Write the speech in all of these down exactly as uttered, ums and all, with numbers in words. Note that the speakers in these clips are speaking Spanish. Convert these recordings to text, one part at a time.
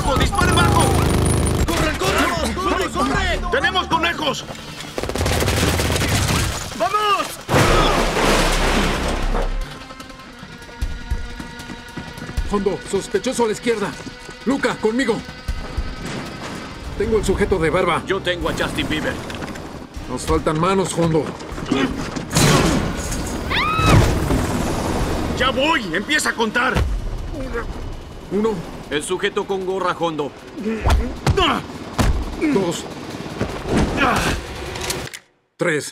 ¡Bajo! ¡Disparen bajo! ¡Corran, corran! ¡Corre, corre! ¡Tenemos conejos! ¡Vamos! Hondo, sospechoso a la izquierda. Luca, conmigo. Tengo el sujeto de barba. Yo tengo a Justin Bieber. Nos faltan manos, Hondo. ¡Ya voy! ¡Empieza a contar! Uno. El sujeto con gorra, Hondo. Dos. Tres.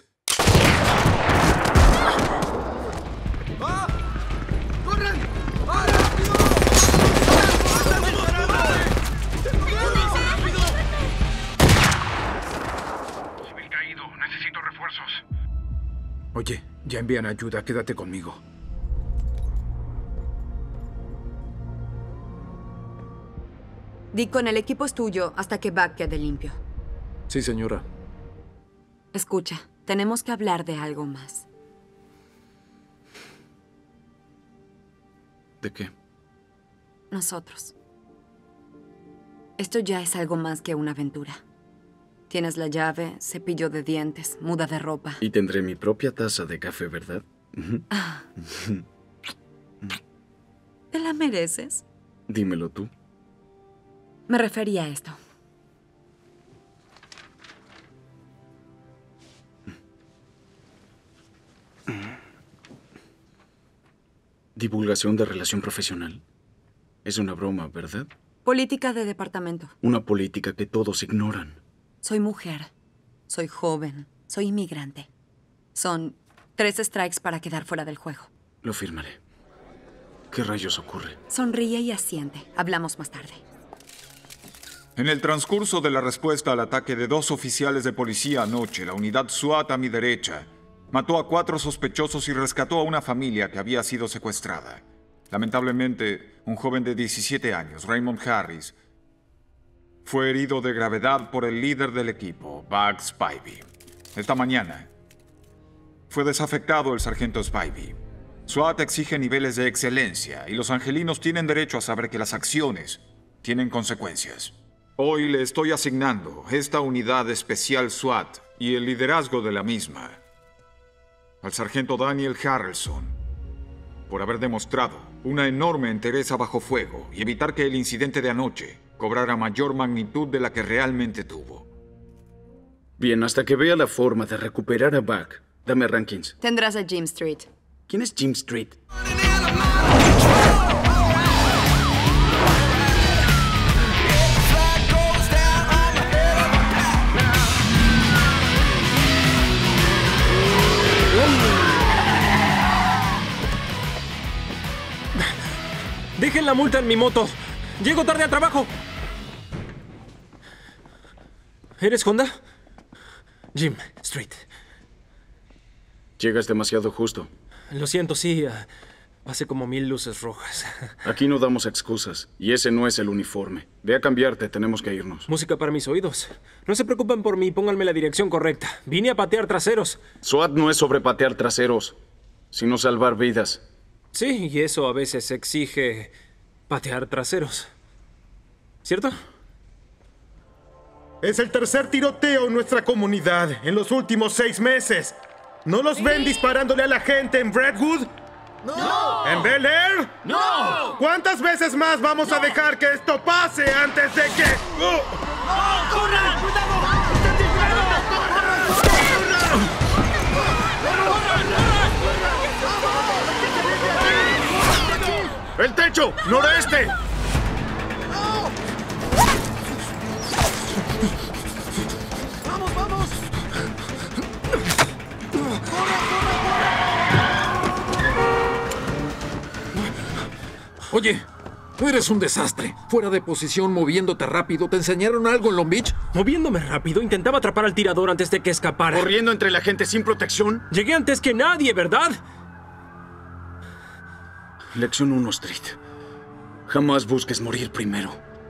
¡Corran! ¡Ah, rápido! Civil caído. Necesito refuerzos. Oye, ya envían ayuda. Quédate conmigo. Deacon, el equipo es tuyo hasta que Buck quede limpio. Sí, señora. Escucha, tenemos que hablar de algo más. ¿De qué? Nosotros. Esto ya es algo más que una aventura. Tienes la llave, cepillo de dientes, muda de ropa. Y tendré mi propia taza de café, ¿verdad? Ah. ¿Te la mereces? Dímelo tú. Me refería a esto. Divulgación de relación profesional. Es una broma, ¿verdad? Política de departamento. Una política que todos ignoran. Soy mujer. Soy joven. Soy inmigrante. Son tres strikes para quedar fuera del juego. Lo firmaré. ¿Qué rayos ocurre? Sonríe y asiente. Hablamos más tarde. En el transcurso de la respuesta al ataque de dos oficiales de policía anoche, la unidad SWAT a mi derecha mató a cuatro sospechosos y rescató a una familia que había sido secuestrada. Lamentablemente, un joven de diecisiete años, Raymond Harris, fue herido de gravedad por el líder del equipo, Buck Spivey. Esta mañana fue desafectado el sargento Spivey. SWAT exige niveles de excelencia y los angelinos tienen derecho a saber que las acciones tienen consecuencias. Hoy le estoy asignando esta unidad especial SWAT y el liderazgo de la misma al sargento Daniel Harrelson por haber demostrado una enorme entereza bajo fuego y evitar que el incidente de anoche cobrara mayor magnitud de la que realmente tuvo. Bien, hasta que vea la forma de recuperar a Buck, dame rankings. Tendrás a Jim Street. ¿Quién es Jim Street? ¡Dejen la multa en mi moto! ¡Llego tarde al trabajo! ¿Eres Honda? Jim Street. Llegas demasiado justo. Lo siento, sí. Uh, pasé como mil luces rojas. Aquí no damos excusas. Y ese no es el uniforme. Ve a cambiarte, tenemos que irnos. Música para mis oídos. No se preocupen por mí, pónganme la dirección correcta. Vine a patear traseros. SWAT no es sobre patear traseros, sino salvar vidas. Sí, y eso a veces exige patear traseros. ¿Cierto? Es el tercer tiroteo en nuestra comunidad en los últimos seis meses. ¿No los ven disparándole a la gente en Brentwood? ¡No! ¿En Bel Air? ¡No! ¿Cuántas veces más vamos a dejar que esto pase antes de que... ¡Oh! ¡Oh, corran! ¡Cuidado! ¡El techo! ¡Noreste! ¡Vamos, vamos! Oye, eres un desastre. Fuera de posición, moviéndote rápido. ¿Te enseñaron algo en Long Beach? Moviéndome rápido, intentaba atrapar al tirador antes de que escapara. ¿Corriendo entre la gente sin protección? Llegué antes que nadie, ¿verdad? Lección uno, Street. Jamás busques morir primero.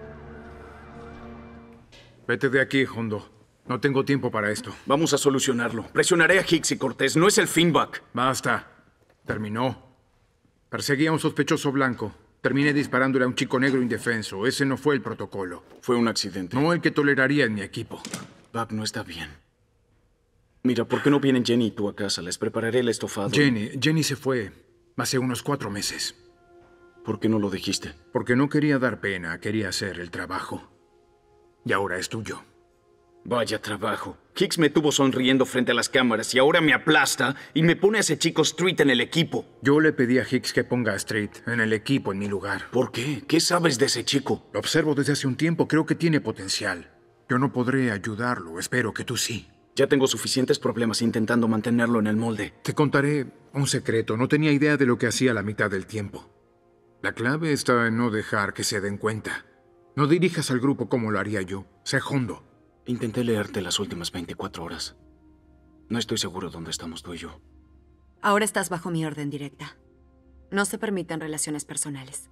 Vete de aquí, Hondo. No tengo tiempo para esto. Vamos a solucionarlo. Presionaré a Hicks y Cortés. No es el fin, Buck. Basta. Terminó. Perseguía a un sospechoso blanco. Terminé disparándole a un chico negro indefenso. Ese no fue el protocolo. Fue un accidente. No el que toleraría en mi equipo. Buck no está bien. Mira, ¿por qué no vienen Jenny y tú a casa? Les prepararé el estofado. Jenny, Jenny se fue hace unos cuatro meses. ¿Por qué no lo dijiste? Porque no quería dar pena, quería hacer el trabajo. Y ahora es tuyo. Vaya trabajo. Hicks me tuvo sonriendo frente a las cámaras y ahora me aplasta y me pone a ese chico Street en el equipo. Yo le pedí a Hicks que ponga a Street en el equipo en mi lugar. ¿Por qué? ¿Qué sabes de ese chico? Lo observo desde hace un tiempo, creo que tiene potencial. Yo no podré ayudarlo, espero que tú sí. Ya tengo suficientes problemas intentando mantenerlo en el molde. Te contaré un secreto, no tenía idea de lo que hacía la mitad del tiempo. La clave está en no dejar que se den cuenta. No dirijas al grupo como lo haría yo, sé hondo. Intenté leerte las últimas veinticuatro horas. No estoy seguro dónde estamos tú y yo. Ahora estás bajo mi orden directa. No se permiten relaciones personales.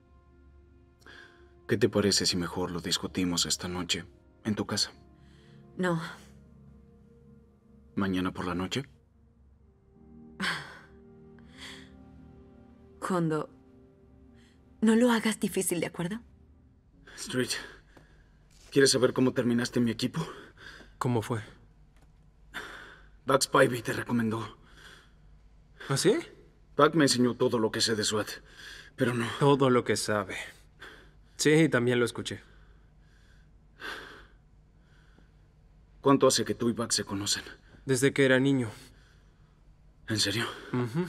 ¿Qué te parece si mejor lo discutimos esta noche en tu casa? No. ¿Mañana por la noche? Hondo, no lo hagas difícil, ¿de acuerdo? Street, ¿quieres saber cómo terminaste en mi equipo? ¿Cómo fue? Buck Spivey te recomendó. ¿Ah, sí? Buck me enseñó todo lo que sé de SWAT, pero no... Todo lo que sabe. Sí, también lo escuché. ¿Cuánto hace que tú y Buck se conocen? Desde que era niño. ¿En serio? Uh-huh.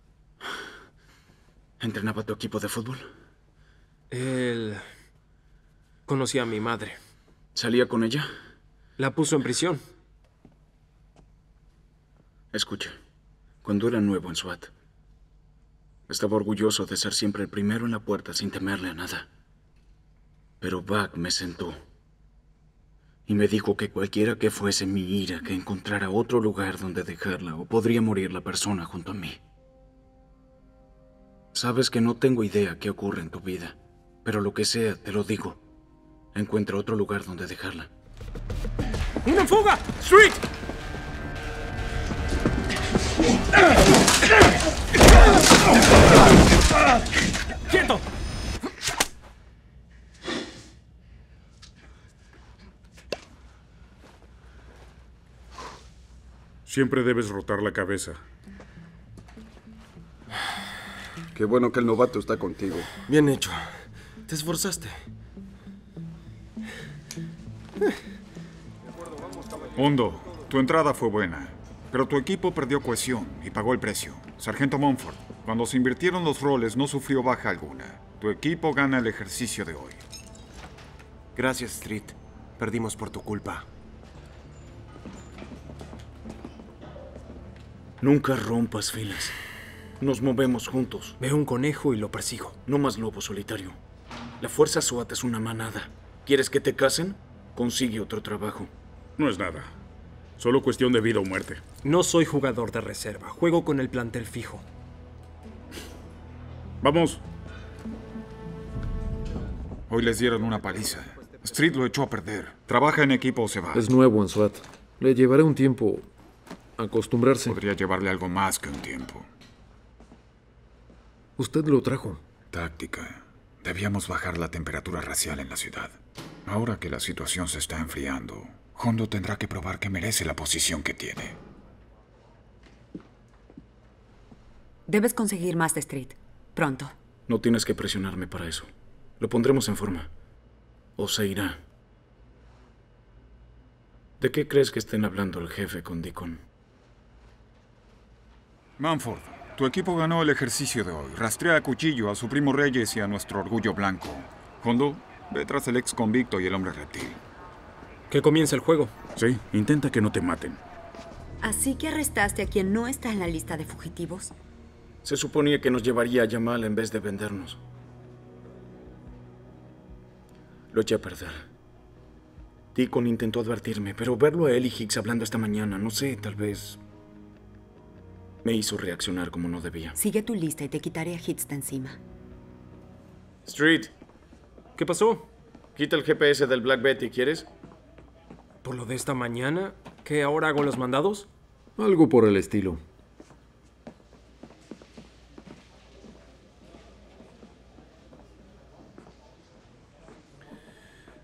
¿Entrenaba tu equipo de fútbol? Él... conocía a mi madre. ¿Salía con ella? La puso en prisión. Escucha, cuando era nuevo en SWAT, estaba orgulloso de ser siempre el primero en la puerta sin temerle a nada. Pero Buck me sentó y me dijo que cualquiera que fuese mi ira, que encontrara otro lugar donde dejarla o podría morir la persona junto a mí. Sabes que no tengo idea qué ocurre en tu vida, pero lo que sea, te lo digo. Encuentra otro lugar donde dejarla. ¡Una fuga! ¡Street! ¡Quieto! Siempre debes rotar la cabeza. Qué bueno que el novato está contigo. Bien hecho. Te esforzaste. Hondo, tu entrada fue buena, pero tu equipo perdió cohesión y pagó el precio. Sargento Mumford, cuando se invirtieron los roles no sufrió baja alguna. Tu equipo gana el ejercicio de hoy. Gracias, Street. Perdimos por tu culpa. Nunca rompas filas. Nos movemos juntos. Veo un conejo y lo persigo. No más lobo solitario. La fuerza SWAT es una manada. ¿Quieres que te casen? Consigue otro trabajo. No es nada. Solo cuestión de vida o muerte. No soy jugador de reserva. Juego con el plantel fijo. Vamos. Hoy les dieron una paliza. Street lo echó a perder. Trabaja en equipo o se va. Es nuevo en SWAT. Le llevará un tiempo acostumbrarse. Podría llevarle algo más que un tiempo. Usted lo trajo. Táctica. Debíamos bajar la temperatura racial en la ciudad. Ahora que la situación se está enfriando, Hondo tendrá que probar que merece la posición que tiene. Debes conseguir más de Street. Pronto. No tienes que presionarme para eso. Lo pondremos en forma. O se irá. ¿De qué crees que estén hablando el jefe con Deacon? Mumford, tu equipo ganó el ejercicio de hoy. Rastrea a cuchillo a su primo Reyes y a nuestro orgullo blanco. Hondo, ve tras el ex convicto y el hombre reptil. Que comience el juego. Sí, intenta que no te maten. ¿Así que arrestaste a quien no está en la lista de fugitivos? Se suponía que nos llevaría a Jamal en vez de vendernos. Lo eché a perder. Deacon intentó advertirme, pero verlo a él y Hicks hablando esta mañana, no sé, tal vez... me hizo reaccionar como no debía. Sigue tu lista y te quitaré a Hicks de encima. Street. ¿Qué pasó? Quita el G P S del Black Betty, ¿quieres? ¿Por lo de esta mañana? ¿Qué ahora hago los mandados? Algo por el estilo.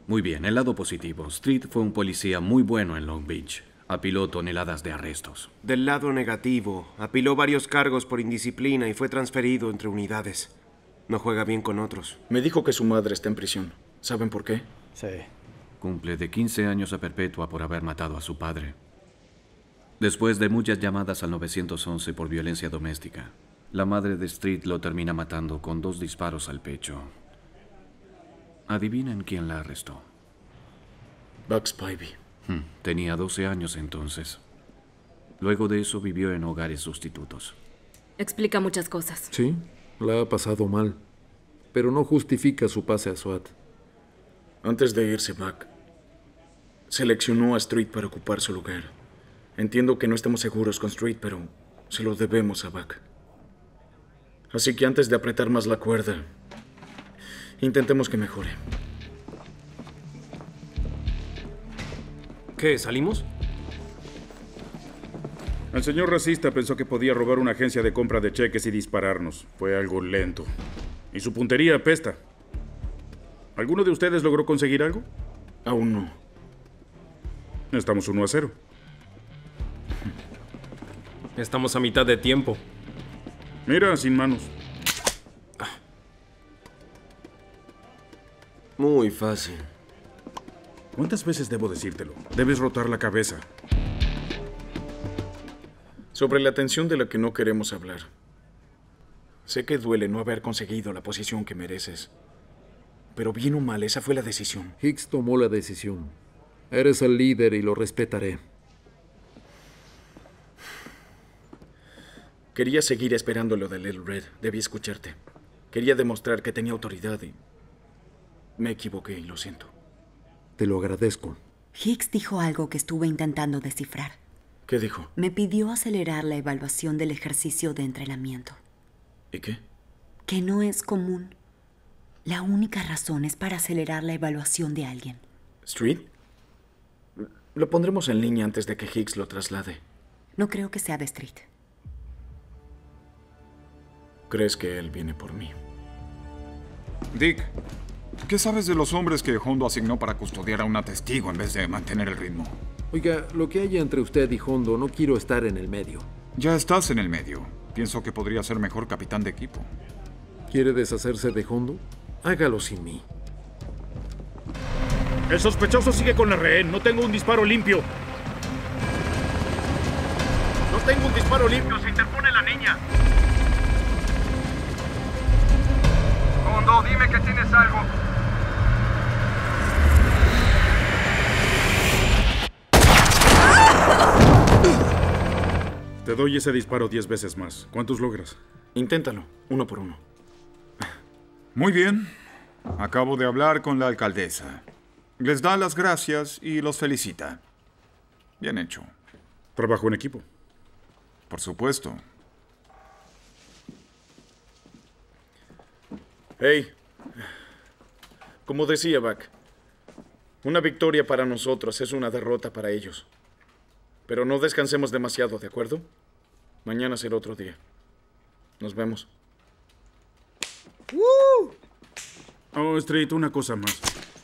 Muy bien, el lado positivo. Street fue un policía muy bueno en Long Beach. Apiló toneladas de arrestos. Del lado negativo, apiló varios cargos por indisciplina y fue transferido entre unidades. No juega bien con otros. Me dijo que su madre está en prisión. ¿Saben por qué? Sí. Cumple de quince años a perpetua por haber matado a su padre. Después de muchas llamadas al nueve once por violencia doméstica, la madre de Street lo termina matando con dos disparos al pecho. ¿Adivinen quién la arrestó? Buck Spivey. Hmm, Tenía doce años entonces. Luego de eso vivió en hogares sustitutos. Explica muchas cosas. Sí, la ha pasado mal. Pero no justifica su pase a SWAT. Antes de irse, Buck seleccionó a Street para ocupar su lugar. Entiendo que no estamos seguros con Street, pero se lo debemos a Buck. Así que antes de apretar más la cuerda, intentemos que mejore. ¿Qué? ¿Salimos? El señor racista pensó que podía robar una agencia de compra de cheques y dispararnos. Fue algo lento. Y su puntería apesta. ¿Alguno de ustedes logró conseguir algo? Aún no. Estamos uno a cero. Estamos a mitad de tiempo. Mira, sin manos. Muy fácil. ¿Cuántas veces debo decírtelo? Debes rotar la cabeza. Sobre la tensión de la que no queremos hablar. Sé que duele no haber conseguido la posición que mereces. Pero bien o mal, esa fue la decisión. Hicks tomó la decisión. Eres el líder y lo respetaré. Quería seguir esperando lo de Little Red. Debí escucharte. Quería demostrar que tenía autoridad y... me equivoqué y lo siento. Te lo agradezco. Hicks dijo algo que estuve intentando descifrar. ¿Qué dijo? Me pidió acelerar la evaluación del ejercicio de entrenamiento. ¿Y qué? Que no es común. La única razón es para acelerar la evaluación de alguien. ¿Street? Lo pondremos en línea antes de que Hicks lo traslade. No creo que sea de Street. ¿Crees que él viene por mí? Dick, ¿qué sabes de los hombres que Hondo asignó para custodiar a una testigo en vez de mantener el ritmo? Oiga, lo que haya entre usted y Hondo, no quiero estar en el medio. Ya estás en el medio. Pienso que podría ser mejor capitán de equipo. ¿Quiere deshacerse de Hondo? Hágalo sin mí. El sospechoso sigue con la rehén. No tengo un disparo limpio. No tengo un disparo limpio. Se interpone la niña. Hondo, dime que tienes algo. Te doy ese disparo diez veces más. ¿Cuántos logras? Inténtalo, uno por uno. Muy bien. Acabo de hablar con la alcaldesa. Les da las gracias y los felicita. Bien hecho. Trabajo en equipo. Por supuesto. Hey, como decía Buck, una victoria para nosotros es una derrota para ellos. Pero no descansemos demasiado, ¿de acuerdo? Mañana será otro día. Nos vemos. ¡Woo! Oh, Street, una cosa más.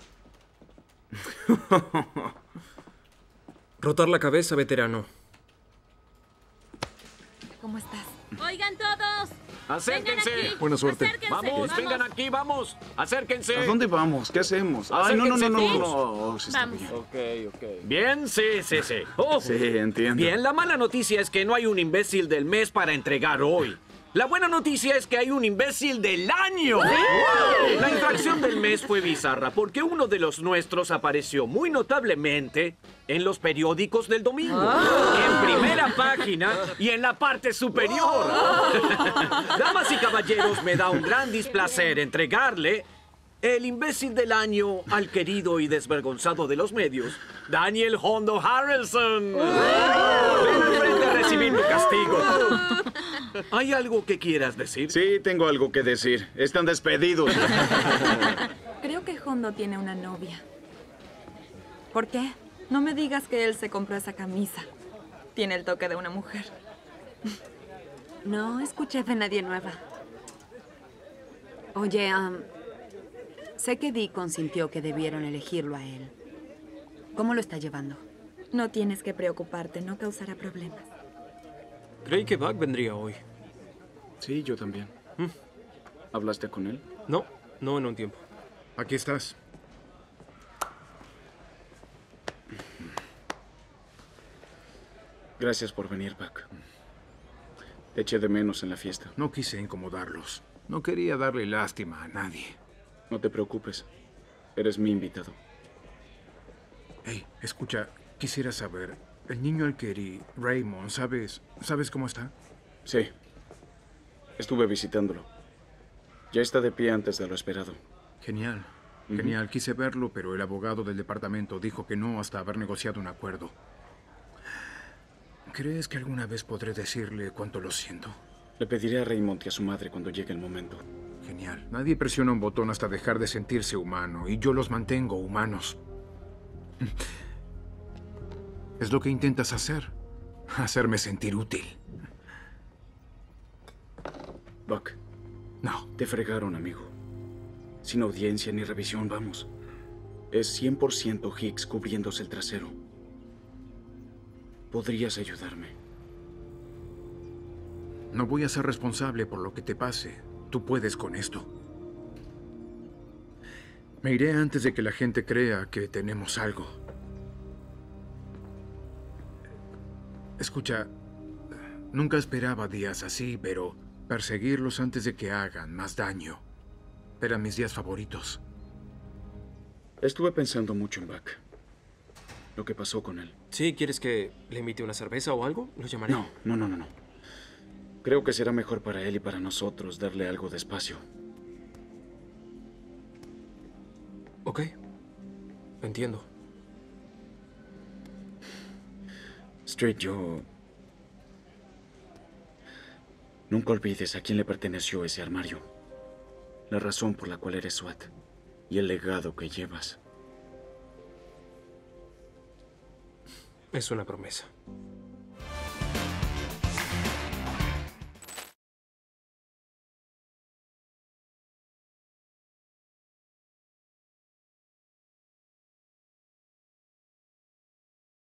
Rotar la cabeza, veterano. ¿Cómo estás? Oigan todos. ¡Acérquense! Buena suerte. Acérquense, Vamos, vamos. vengan aquí, vamos. Acérquense. ¿A dónde vamos? ¿Qué hacemos? Ay, no, no, no, no, no, no. Oh, sí está Vamos. bien. Ok, ok. Bien, sí, sí, sí. Oh. Sí, entiendo. Bien, la mala noticia es que no hay un imbécil del mes para entregar hoy. La buena noticia es que hay un imbécil del año. La infracción del mes fue bizarra porque uno de los nuestros apareció muy notablemente en los periódicos del domingo. En primera página y en la parte superior. Damas y caballeros, me da un gran displacer entregarle el imbécil del año al querido y desvergonzado de los medios, Daniel Hondo Harrelson. Ven al frente a recibir tu castigo. ¿Hay algo que quieras decir? Sí, tengo algo que decir. Están despedidos. Creo que Hondo tiene una novia. ¿Por qué? No me digas que él se compró esa camisa. Tiene el toque de una mujer. No escuché de nadie nueva. Oye, um, Sé que Dee consintió que debieron elegirlo a él. ¿Cómo lo está llevando? No tienes que preocuparte, no causará problemas. Creí que Buck vendría hoy. Sí, yo también. ¿Mm? ¿Hablaste con él? No, no en un tiempo. Aquí estás. Gracias por venir, Buck. Te eché de menos en la fiesta. No quise incomodarlos. No quería darle lástima a nadie. No te preocupes. Eres mi invitado. Hey, escucha, quisiera saber, el niño al que herí, Raymond, ¿sabes? ¿Sabes cómo está? Sí. Estuve visitándolo. Ya está de pie antes de lo esperado. Genial. Genial. Quise verlo, pero el abogado del departamento dijo que no hasta haber negociado un acuerdo. ¿Crees que alguna vez podré decirle cuánto lo siento? Le pediré a Raymond y a su madre cuando llegue el momento. Genial. Nadie presiona un botón hasta dejar de sentirse humano, y yo los mantengo humanos. Es lo que intentas hacer. Hacerme sentir útil. Buck. No. Te fregaron, amigo. Sin audiencia ni revisión, vamos. Es cien por ciento Hicks cubriéndose el trasero. Podrías ayudarme. No voy a ser responsable por lo que te pase. Tú puedes con esto. Me iré antes de que la gente crea que tenemos algo. Escucha, nunca esperaba días así, pero perseguirlos antes de que hagan más daño eran mis días favoritos. Estuve pensando mucho en Buck. Lo que pasó con él. ¿Sí? ¿Quieres que le invite una cerveza o algo? Lo llamaré. No, no, no, no, no. Creo que será mejor para él y para nosotros darle algo de espacio. Ok. Entiendo. Street, yo... Nunca olvides a quién le perteneció ese armario. La razón por la cual eres SWAT. Y el legado que llevas. Es una promesa.